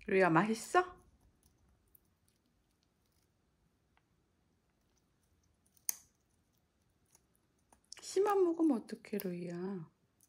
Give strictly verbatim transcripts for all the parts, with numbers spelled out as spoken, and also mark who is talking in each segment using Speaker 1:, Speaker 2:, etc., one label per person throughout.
Speaker 1: 루이야, 맛있어? 씨만 먹으면 어떡해, 루이야.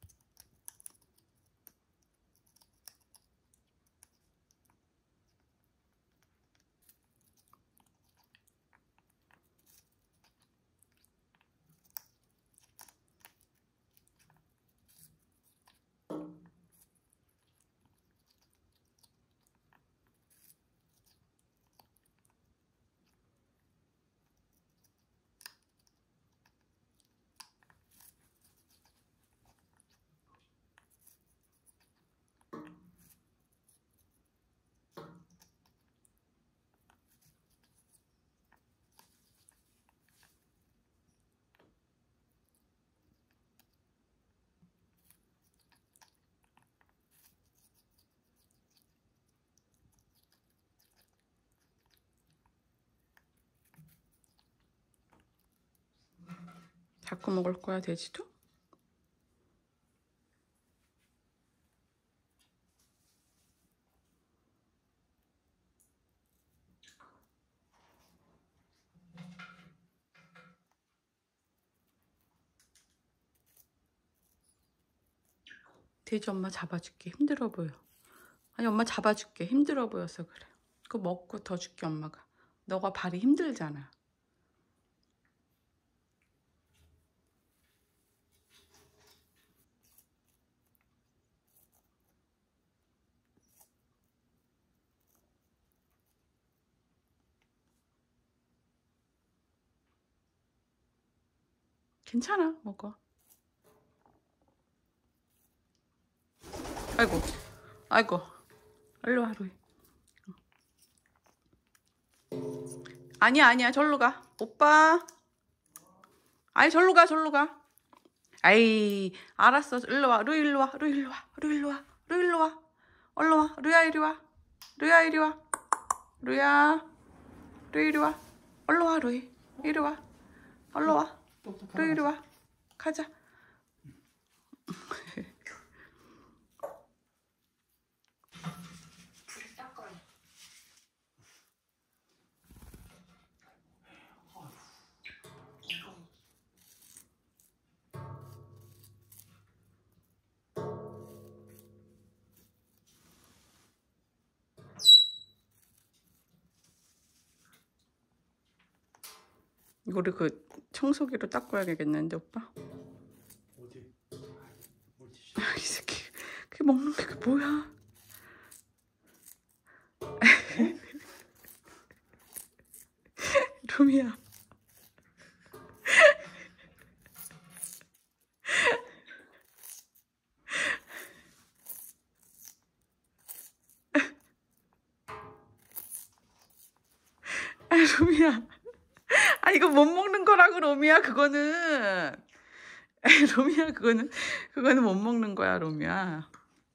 Speaker 1: 자꾸 먹을 거야, 돼지도? 돼지 엄마 잡아줄게. 힘들어 보여. 아니, 엄마 잡아줄게. 힘들어 보여서 그래. 그거 먹고 더 줄게, 엄마가. 너가 발이 힘들잖아. 괜찮아, 먹어. 아이고, 아이고. 일로 와, 루이. 아니야, 아니야. 절로 가. 오빠. 아이, 절로 가, 절로 가. 아이, 알았어. 일로 와. 루이 일로 와. 루이 일로 와. 루이 일로 와. 루이 일로 와. 얼른 와. 루이야, 이리 와. 루이야, 이리 와. 루이야. 루이 이리 와. 얼른 와, 루이. 이리 와. 얼른 와. 루이 이리 와. 가자. 이거를 그 청소기로 닦아야겠는데, 오빠?
Speaker 2: 어디? 물티슈.
Speaker 1: 이 새끼, 그게 먹는 게 그게 뭐야? 루미야. 아, 루미야. 아, 이거 못 먹는 거라고, 로미야, 그거는. 아, 로미야, 그거는, 그거는 못 먹는 거야, 로미야.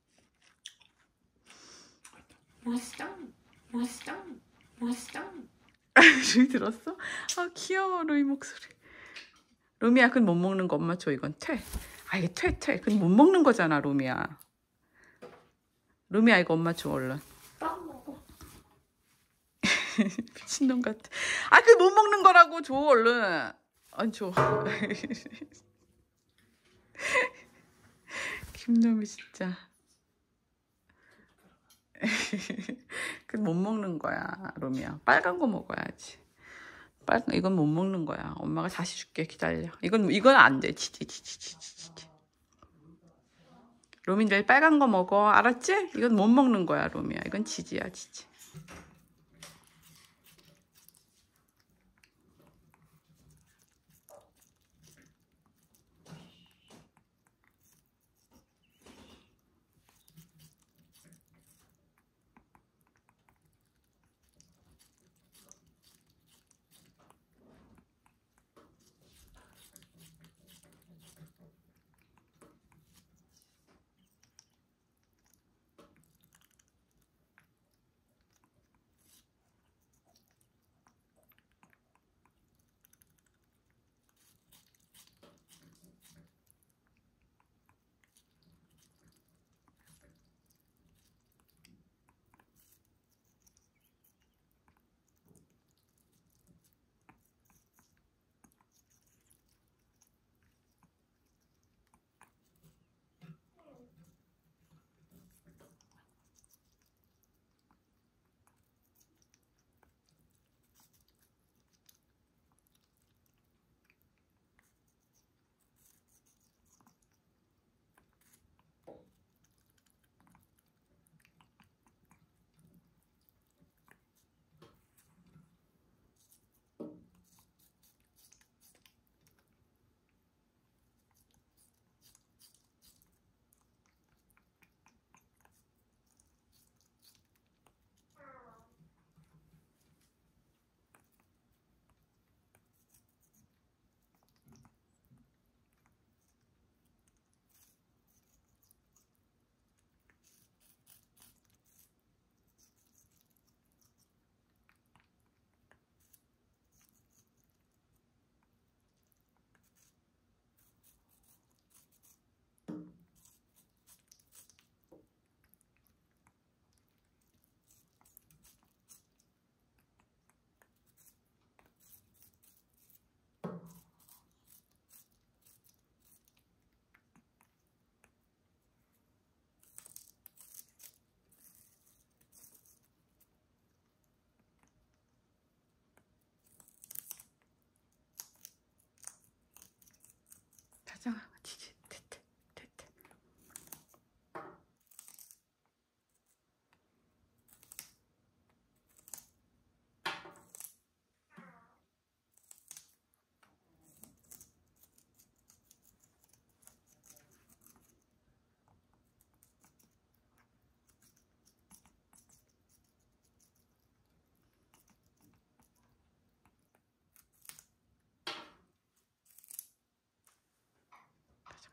Speaker 3: 맛있다. 맛있다. 맛있다.
Speaker 1: 아, 루이 들었어? 아, 귀여워, 루이 목소리. 로미야, 그건 못 먹는 거 엄마 줘, 이건 퇴. 아, 이게 퇴, 퇴. 그건 못 먹는 거잖아, 로미야. 로미야, 이거 엄마 줘, 얼른.
Speaker 3: 빵 먹어.
Speaker 1: 미친놈 같아. 아, 그게 못 먹는 거라고, 줘, 얼른. 안 줘. 김놈이 진짜. 그건 못 먹는 거야, 로미야. 빨간 거 먹어야지. 빨간, 이건 못 먹는 거야. 엄마가 다시 줄게, 기다려. 이건, 이건 안 돼. 치지, 치지, 치지, 치지. 로미 내일 빨간 거 먹어. 알았지? 이건 못 먹는 거야, 로미야. 이건 치지야, 치지.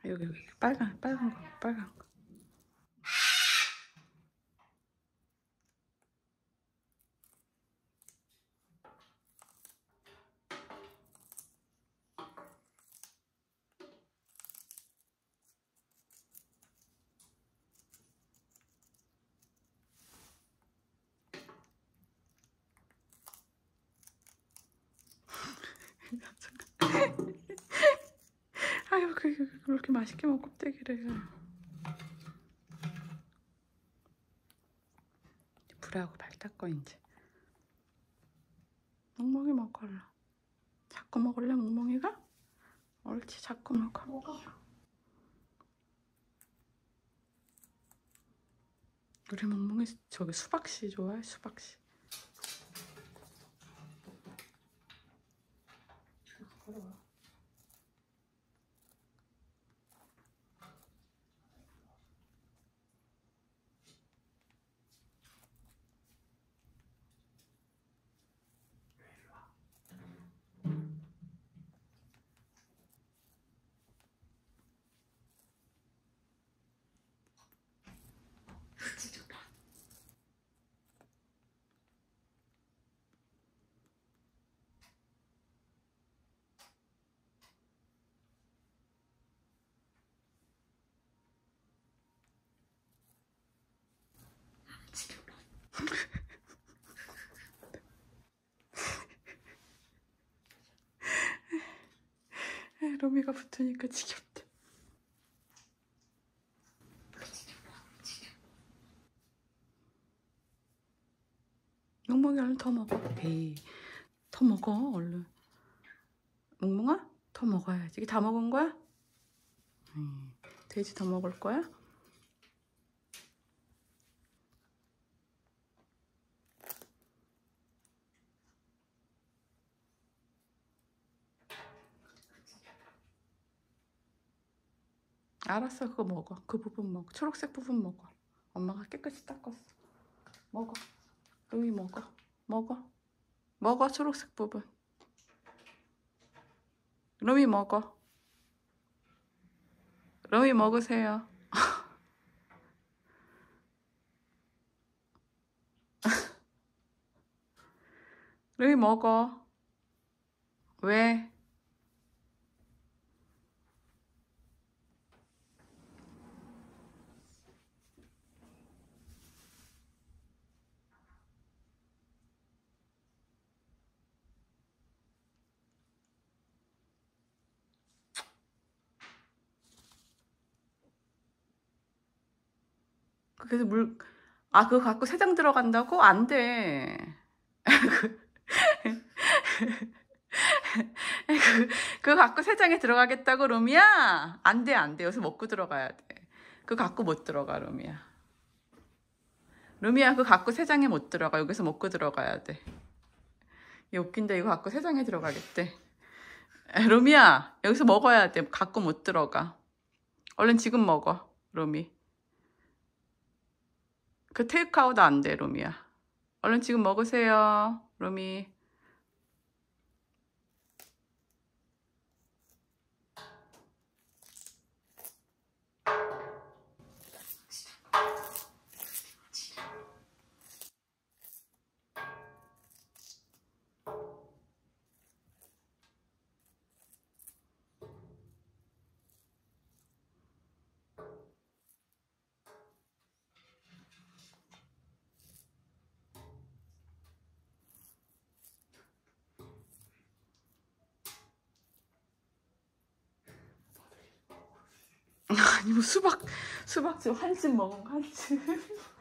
Speaker 1: 여기 여기 빨간 빨간 거 빨간 거. 아유 그 그렇게 맛있게 먹고 껍데기를. 불하고 발 닦어 이제. 멍멍이 먹을래. 자꾸 먹을래 멍멍이가? 옳지 자꾸 먹어.
Speaker 3: 먹어.
Speaker 1: 우리 멍멍이 저기 수박씨 좋아해 수박씨. 로미가 붙으니까 지겹다. 멍멍이 얼른 더 먹어. 에이, 더 먹어 얼른. 멍멍아, 더 먹어야지. 이게 다 먹은 거야? 음, 돼지 더 먹을 거야? 알았어, 그거 먹어. 그 부분 먹어. 초록색 부분 먹어. 엄마가 깨끗이 닦았어. 먹어. 로미 먹어. 먹어. 먹어, 초록색 부분. 로미 먹어. 로미 먹으세요. 로미 먹어. 왜? 그래서 물, 아, 그거 갖고 세장 들어간다고? 안 돼. 그, 그거 갖고 세장에 들어가겠다고, 로미야? 안 돼, 안 돼. 여기서 먹고 들어가야 돼. 그거 갖고 못 들어가, 로미야. 로미야, 그거 갖고 세장에 못 들어가. 여기서 먹고 들어가야 돼. 얘 웃긴다. 이거 갖고 세장에 들어가겠대. 로미야, 여기서 먹어야 돼. 갖고 못 들어가. 얼른 지금 먹어, 로미. 그 테이크아웃 안 돼, 로미야. 얼른 지금 먹으세요, 로미. 아니 뭐 수박 수박 지금 한 집 먹은 거 한 집.